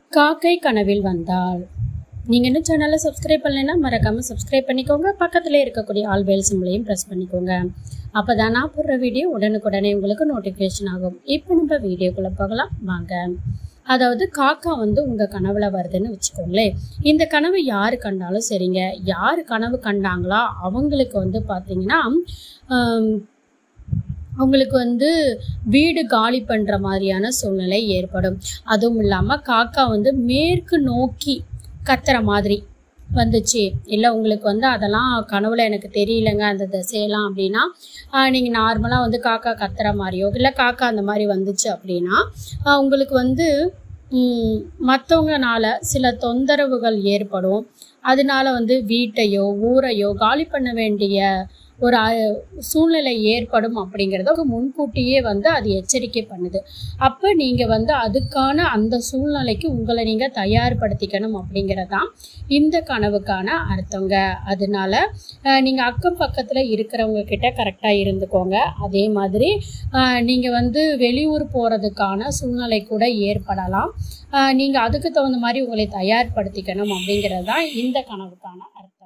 காக்கை கனவில் வந்தால். நீங்கள் இன்னும் சேனலை சப்ஸ்கிரைப் பண்ணலைன்னா மறக்காமல் சப்ஸ்கிரைப் பண்ணிக்கோங்க. பக்கத்தில் இருக்கக்கூடிய ஆல் பெல் சிம்பளையும் ப்ரெஸ் பண்ணிக்கோங்க. அப்போ தான் நான் போடுற வீடியோ உடனுக்குடனே உங்களுக்கு நோட்டிஃபிகேஷன் ஆகும். இப்போ நம்ம வீடியோக்குள்ளே போகலாம் வாங்க. அதாவது காக்கா உங்கள் கனவுல வருதுன்னு வச்சுக்கோங்களேன். இந்த கனவு யார் கண்டாலும் சரிங்க, யார் கனவு கண்டாங்களோ அவங்களுக்கு பார்த்தீங்கன்னா அவங்களுக்கு வீடு காலி பண்ணுற மாதிரியான சூழ்நிலை ஏற்படும். அதுவும் இல்லாமல் காக்கா மேற்கு நோக்கி கத்துற மாதிரி வந்துச்சு. இல்லை உங்களுக்கு அதெல்லாம் கனவுல எனக்கு தெரியலைங்க அந்த திசையெல்லாம் அப்படின்னா, நீங்கள் நார்மலாக காக்கா கத்துற மாதிரியோ இல்லை காக்கா அந்த மாதிரி வந்துச்சு அப்படின்னா உங்களுக்கு மற்றவங்கனால சில தொந்தரவுகள் ஏற்படும். அதனால வீட்டையோ ஊரையோ காலி பண்ண வேண்டிய ஒரு சூழ்நிலை ஏற்படும் அப்படிங்கிறத முன்கூட்டியே அது எச்சரிக்கை பண்ணுது. அப்போ நீங்கள் அதுக்கான அந்த சூழ்நிலைக்கு உங்களை நீங்கள் தயார்படுத்திக்கணும் அப்படிங்கிறதான் இந்த கனவுக்கான அர்த்தங்க. அதனால நீங்கள் அக்கம் பக்கத்தில் இருக்கிறவங்க கிட்ட கரெக்டாக இருந்துக்கோங்க. அதே மாதிரி நீங்கள் வெளியூர் போகிறதுக்கான சூழ்நிலை கூட ஏற்படலாம். நீங்கள் அதுக்கு தகுந்த மாதிரி உங்களை தயார்படுத்திக்கணும் அப்படிங்கிறது தான் இந்த கனவுக்கான அர்த்தம்.